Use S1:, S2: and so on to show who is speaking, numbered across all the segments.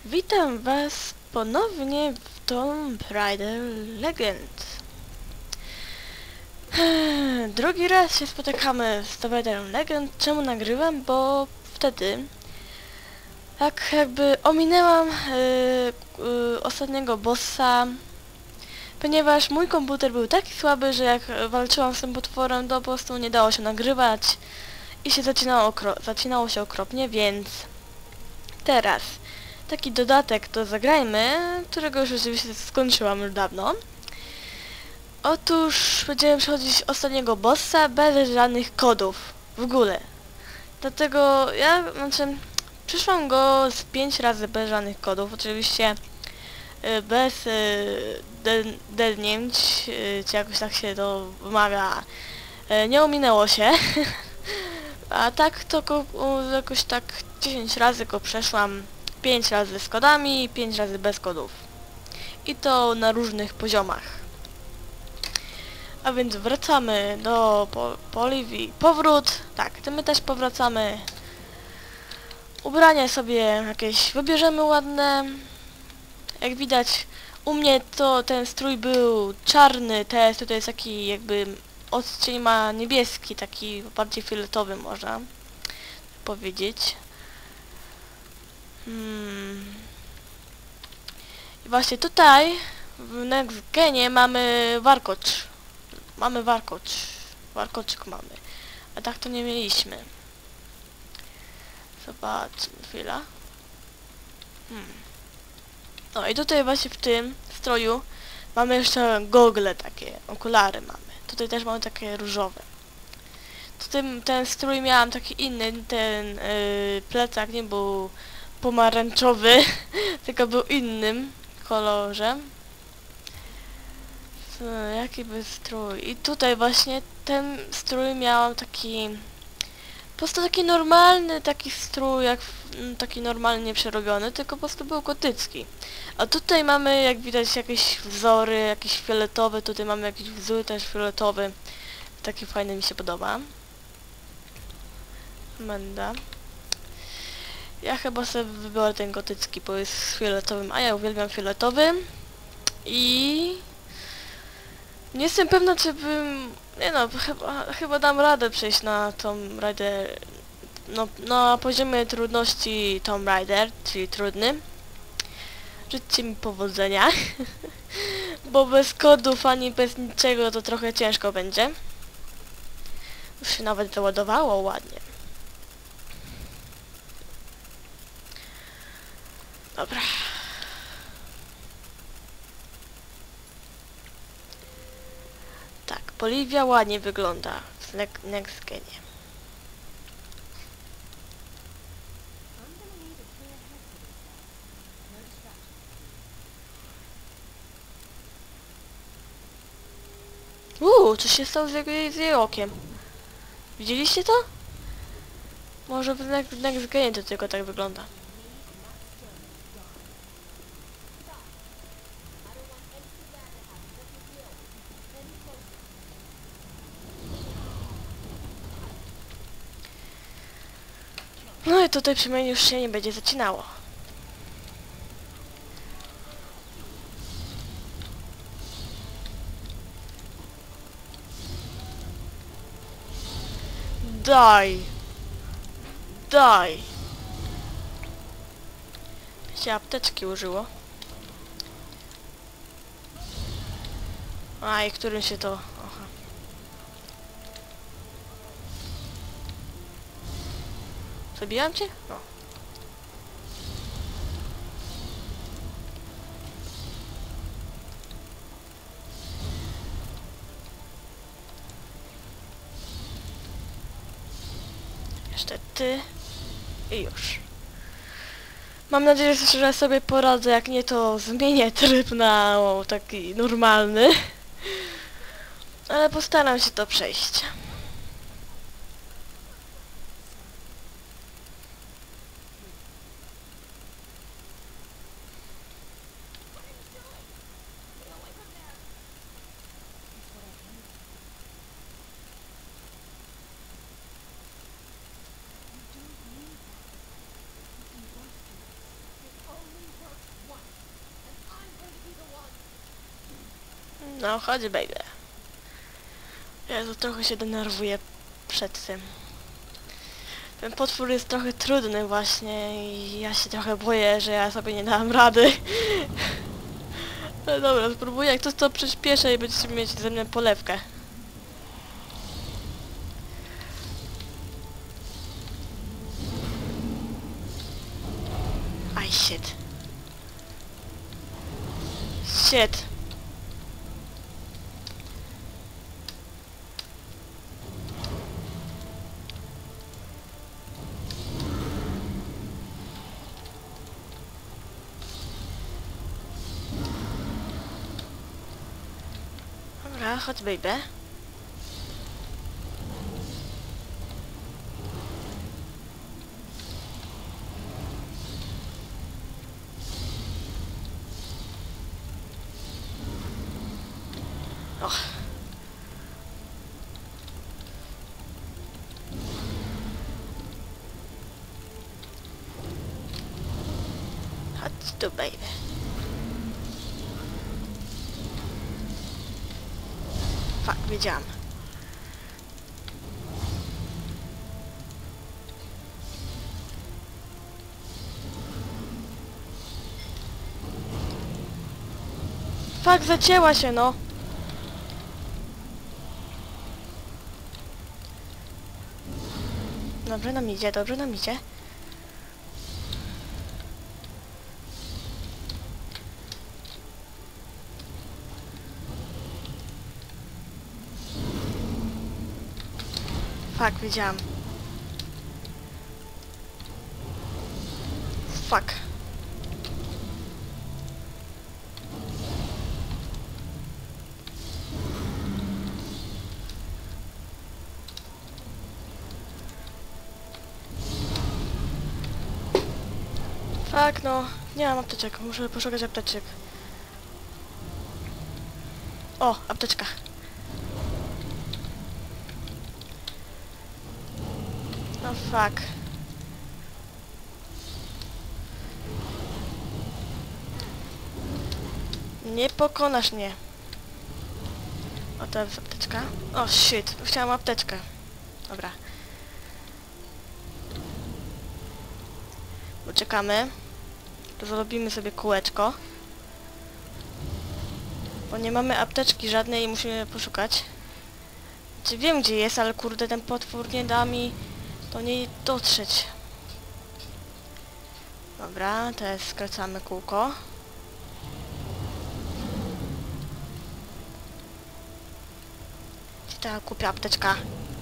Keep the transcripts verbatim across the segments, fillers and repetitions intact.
S1: Witam was ponownie w Tomb Raider Legend. Drugi raz się spotykamy z Tomb Raider Legend. Czemu nagrywam? Bo wtedy tak jakby ominęłam yy, yy, ostatniego bossa, ponieważ mój komputer był taki słaby, że jak walczyłam z tym potworem, to po prostu nie dało się nagrywać i się zacinało, zacinało się okropnie, więc teraz taki dodatek to zagrajmy, którego już oczywiście skończyłam już dawno. Otóż będziemy przechodzić ostatniego bossa bez żadnych kodów w ogóle. Dlatego ja, znaczy, przyszłam go z pięć razy bez żadnych kodów, oczywiście y, bez y, delnięć, y, czy jakoś tak się to wymawia, y, nie ominęło się. A tak to go, jakoś tak dziesięć razy go przeszłam. pięć razy z kodami, pięć razy bez kodów. I to na różnych poziomach. A więc wracamy do po Poliwii. Powrót. Tak, to my też powracamy. Ubrania sobie jakieś wybierzemy ładne. Jak widać, u mnie to ten strój był czarny, teraz tutaj jest taki jakby odcień ma niebieski, taki bardziej fioletowy można powiedzieć. Hmm. I właśnie tutaj w Next Genie mamy warkocz. Mamy warkocz. Warkoczyk mamy. A tak to nie mieliśmy. Zobaczmy chwila. Hmm. No i tutaj właśnie w tym stroju mamy jeszcze gogle takie, okulary mamy. Tutaj też mamy takie różowe. Tutaj ten strój miałam taki inny, ten yy, plecak nie był pomarańczowy, tylko był innym kolorze. Co, jaki był strój? I tutaj właśnie ten strój miałam taki... Po prostu taki normalny, taki strój, jak taki normalnie przerobiony, tylko po prostu był gotycki. A tutaj mamy, jak widać, jakieś wzory, jakieś fioletowe, tutaj mamy jakiś wzór też fioletowy. Taki fajny mi się podoba. Menda. Ja chyba sobie wybiorę ten gotycki, bo jest z fioletowym, a ja uwielbiam fioletowy. I... nie jestem pewna, czy bym... nie no, chyba, chyba dam radę przejść na Tomb Raider... no, na poziomie trudności Tomb Raider, czyli trudny. Życzcie mi powodzenia. Bo bez kodów ani bez niczego to trochę ciężko będzie. Już się nawet załadowało ładnie. Dobra. Tak, Poliwia ładnie wygląda w Next Genie. Uuu, co się stało z, jego, z jej okiem? Widzieliście to? Może w Next Genie to tylko tak wygląda. No i tutaj przynajmniej już się nie będzie zacinało. Daj! Daj! Się apteczki użyło. A i którym się to... Aha. Zabijam cię? No. Jeszcze ty. I już. Mam nadzieję, że sobie poradzę, jak nie to zmienię tryb na o, taki normalny. Ale postaram się to przejść. No, chodź, baby. Jezu, trochę się denerwuję przed tym. Ten potwór jest trochę trudny właśnie i ja się trochę boję, że ja sobie nie dam rady. Ale dobra, spróbuję. Jak to to przyspieszę i będziecie mieć ze mnie polewkę. Aj, shit. Shit. Dobra, chodź, baby. Och. Chodź tu, baby. Fuck, wiedziałam. Fuck, zacięła się, no. Dobrze nam idzie, dobrze nam idzie. Fuck, wiedziałam. Fuck. Fuck, no. Nie mam apteczek. Muszę poszukać apteczek. O, apteczka. No fuck. Nie pokonasz mnie. O, to jest apteczka. O, shit. Chciałam apteczkę. Dobra. Poczekamy. To zrobimy sobie kółeczko. Bo nie mamy apteczki żadnej i musimy poszukać. Czy wiem gdzie jest, ale kurde ten potwór nie da mi do niej dotrzeć. Dobra, teraz skracamy kółko. Gdzie ta kupię apteczka?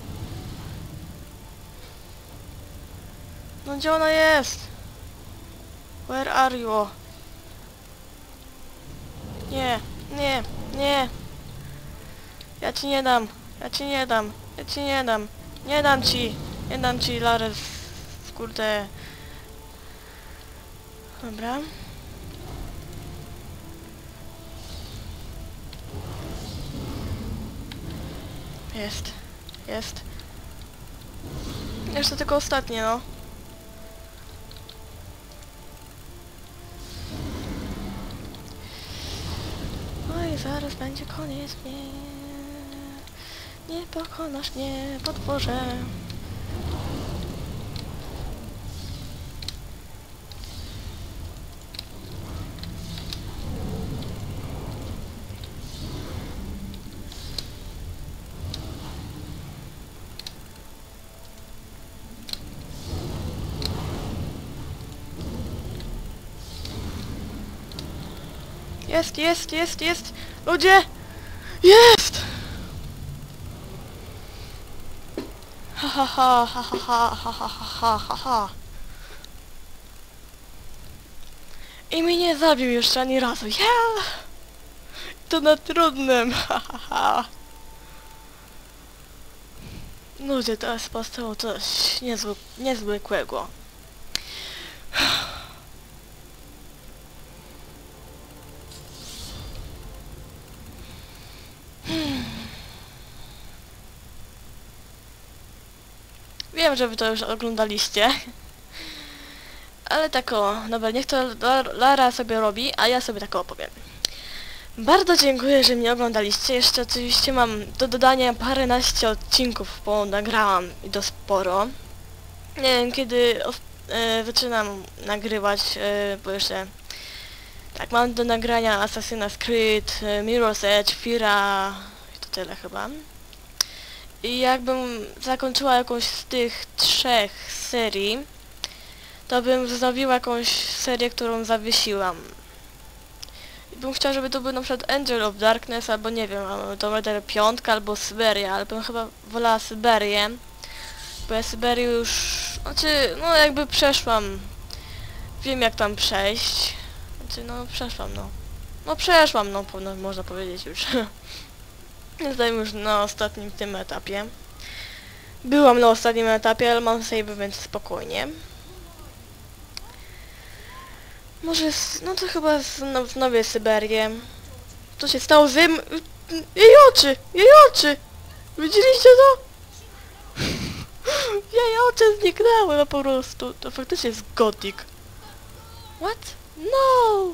S1: No gdzie ona jest? Where are you? Nie, nie, nie. Ja ci nie dam. Ja ci nie dam. Ja ci nie dam. Nie dam ci. Nie dam ci, Lares. Kurde. Dobra. Jest. Jest. Jeszcze tylko ostatnie, no. Oj, zaraz będzie koniec mnie. Nie pokonasz mnie, potworze. Jest, jest, jest, jest! Ludzie! Jest! Ha ha ha ha ha ha ha ha ha ha. I mnie nie zabił jeszcze ani razu. Yeah! To na trudnym. Ha ha ha. Ludzie, teraz powstało coś niezwy niezwykłego. Wiem, że wy to już oglądaliście. Ale tak o, dobra, niech to Lara sobie robi, a ja sobie tak opowiem. Bardzo dziękuję, że mnie oglądaliście. Jeszcze oczywiście mam do dodania paręnaście odcinków, bo nagrałam i to sporo. Nie wiem kiedy e, zaczynam nagrywać, e, bo jeszcze tak mam do nagrania Assassin's Creed, e, Mirror's Edge, Fira i to tyle chyba. I jakbym zakończyła jakąś z tych trzech serii, to bym wznowiła jakąś serię, którą zawiesiłam. I bym chciała, żeby to był na przykład Angel of Darkness, albo nie wiem, to Raider piątka, albo Syberia, ale bym chyba wolała Syberię. Bo ja Syberię już... Znaczy, no jakby przeszłam. Wiem jak tam przejść. Znaczy, no przeszłam, no. No przeszłam, no pewno można powiedzieć już. Jestem już na ostatnim tym etapie. Byłam na ostatnim etapie, ale mam save, więc spokojnie. Może, z, no to chyba z, no, wznowię Syberię. Co się stało z jem... Jej oczy! Jej oczy! Widzieliście to? Jej oczy zniknęły no po prostu. To faktycznie jest Gothic. What? No!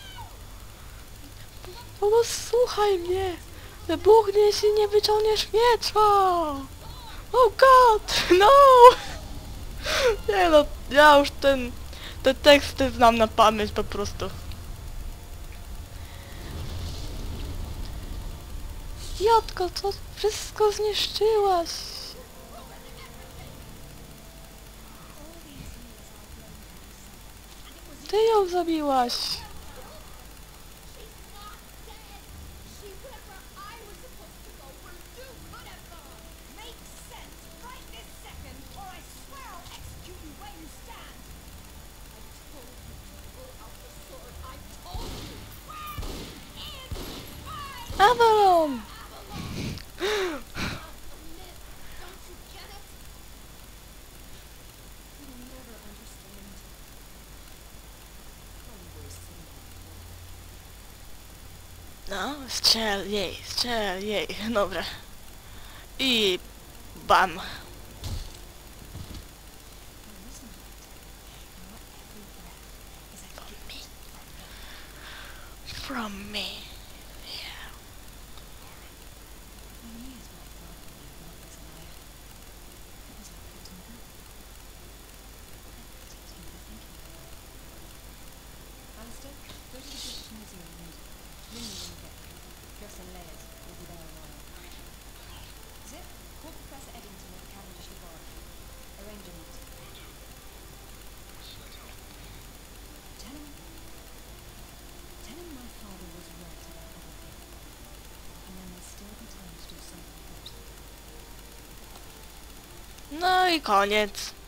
S1: Posłuchaj mnie! Wybuchnie, jeśli nie wyciągniesz miecza! Oh god! No! Nie no, ja już ten... Te teksty znam na pamięć po prostu. Jotko, co wszystko zniszczyłaś? Ty ją zabiłaś. Avalon! No, strzel jej, strzel jej, dobra. I bam. From me. From me. Yeah. No i koniec.